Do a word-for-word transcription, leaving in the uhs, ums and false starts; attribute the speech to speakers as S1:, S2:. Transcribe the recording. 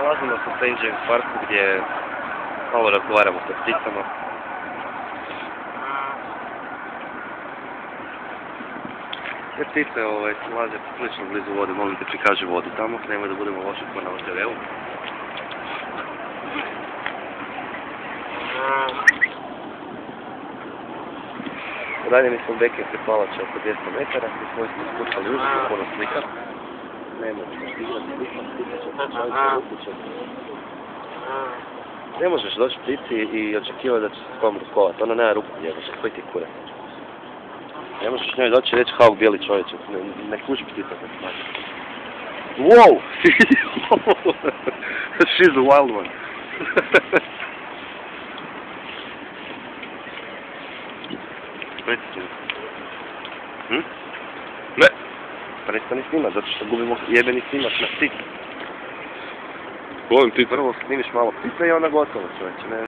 S1: Nalazimo se u Saint James Parku gdje malo razgovaramo sa pticama. Te ptice ovaj, nalaze prilično blizu vode, molim te prikaži vodu tamo, nemoj da budemo loši ko na O T V-u. Dalje mi smo beke prepalače oko dvjesto metara, mi smo smo spuštali uživo, puno slika. Ne možeš igrati slika, slika će počaviti, ruku će. Ne možeš doći ptici i očekivati da će se s kom rukovati, ona nema ruku jebože, koji ti kurac. Ne možeš njoj doći i reći hauk bijeli čovječe, ne, ne kuži ptica kad smađe. Wow! She's a wild one. Hm? Ne! Prestani snimat, zato što gubimo jebeni snimat na pticu.
S2: Volim ptice.
S1: Prvo snimiš malo ptice i onda gotovo čovječe, ne